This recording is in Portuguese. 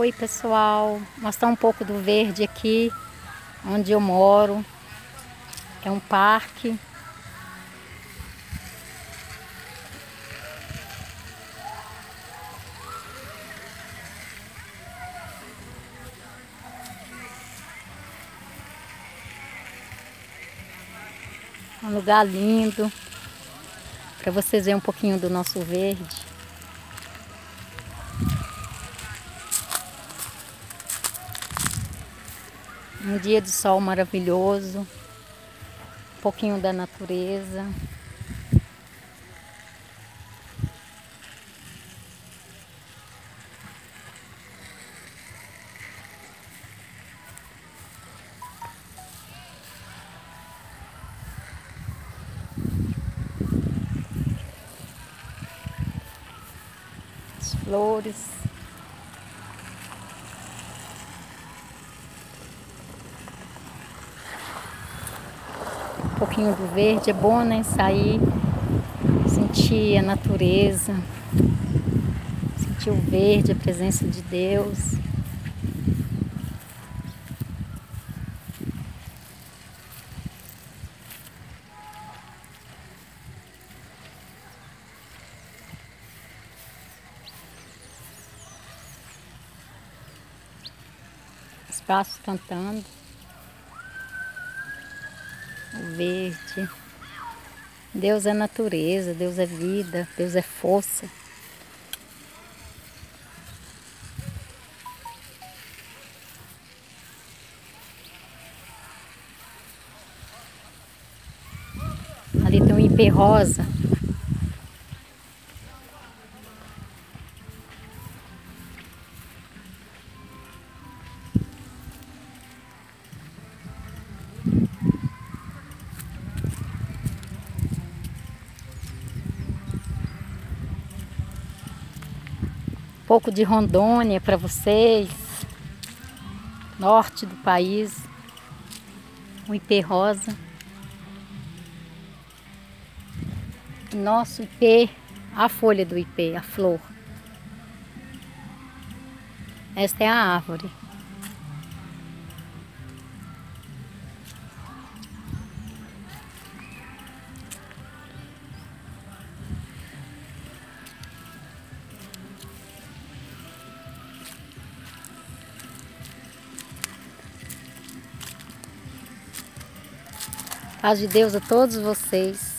Oi pessoal, mostrar um pouco do verde aqui onde eu moro. É um parque. Um lugar lindo para vocês verem um pouquinho do nosso verde. Um dia de sol maravilhoso, um pouquinho da natureza. As flores. Um pouquinho do verde é bom, né? Sair, sentir a natureza, sentir o verde, a presença de Deus. Os pássaros cantando. O verde. Deus é natureza, Deus é vida, Deus é força. Ali tem um ipê rosa. Um pouco de Rondônia para vocês. Norte do país. Um ipê rosa. Nosso ipê, a folha do ipê, a flor. Esta é a árvore. Paz de Deus a todos vocês.